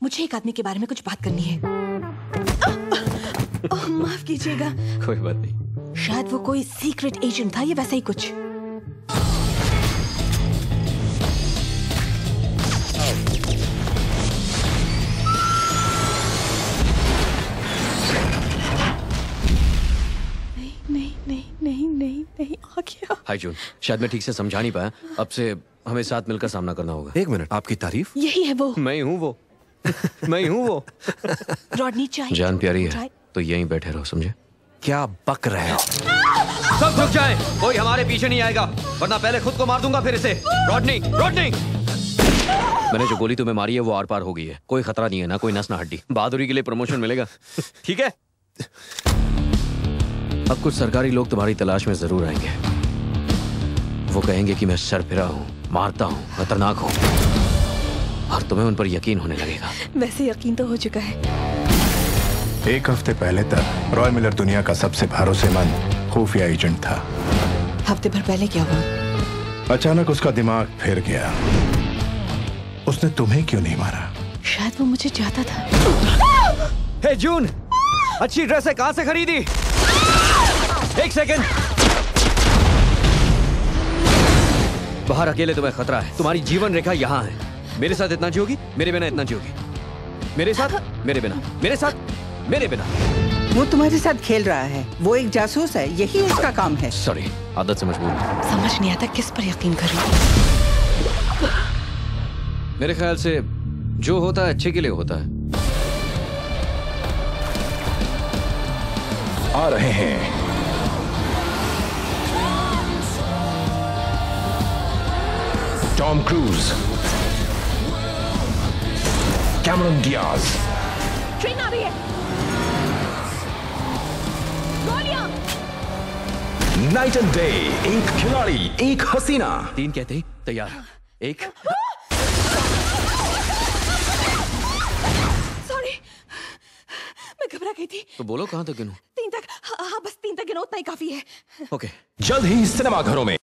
मुझे एक आदमी के बारे में कुछ बात करनी है। ओह, माफ कीजिएगा। कोई बात नहीं। शायद वो कोई सीक्रेट एजेंट था या वैसा ही कुछ। नहीं आ गया। हाय जून, शायद मैं ठीक से समझा नहीं पाया। अब से हमें साथ मिलकर सामना करना होगा। एक मिनट, आपकी तारीफ? यही है वो। मैं हूँ वो। मैं हूँ वो। रॉडनी चाहिए। जान प्यारी है तो यहीं बैठे रहो, समझे? क्या बक रहे हो? सब रुक जाएं, कोई हमारे पीछे नहीं आएगा, वरना पहले खुद को मार दूंगा फिर इसे। Rodney, Rodney! मैंने जो गोली तुम्हें मारी है वो आर पार हो गई है। कोई खतरा नहीं है, ना कोई नस ना हड्डी। बहादुरी के लिए प्रमोशन मिलेगा। ठीक है? अब कुछ सरकारी लोग तुम्हारी तलाश में जरूर आएंगे। वो कहेंगे कि मैं सरफिरा हूँ, मारता हूँ, खतरनाक हूँ, और तुम्हें उन पर यकीन होने लगेगा। वैसे यकीन तो हो चुका है। एक हफ्ते पहले तक रॉय मिलर दुनिया का सबसे भरोसेमंद खुफिया एजेंट था। हफ्ते भर पहले क्या हुआ? अचानक उसका दिमाग फिर गया। उसने तुम्हें क्यों नहीं मारा? शायद वो मुझे चाहता था। हे जून, अच्छी ड्रेस है, कहाँ से खरीदी? एक सेकंड। बाहर अकेले तुम्हें खतरा है। तुम्हारी जीवन रेखा यहाँ है। मेरे साथ इतना जियोगी, मेरे बिना इतना जियोगी। मेरे साथ, मेरे बिना, मेरे साथ, मेरे बिना। वो तुम्हारे साथ खेल रहा है। वो एक जासूस है, यही उसका काम है। सॉरी, आदत से मजबूर। समझ नहीं आता किस पर यकीन करूं। मेरे ख्याल से जो होता है अच्छे के लिए होता है। आ रहे हैं Tom Cruise, Cameron Diaz. Train आ रही है। गोलियां। नाइट एंड डे, एक खिलाड़ी, एक हसीना। 3 कहते ही तैयार। 1। सॉरी, मैं घबरा गई थी। तो बोलो कहां तक गिनूं? 3 तक। हाँ, बस 3 तक गिनो, उतना ही काफी है। ओके। जल्द ही सिनेमा घरों में।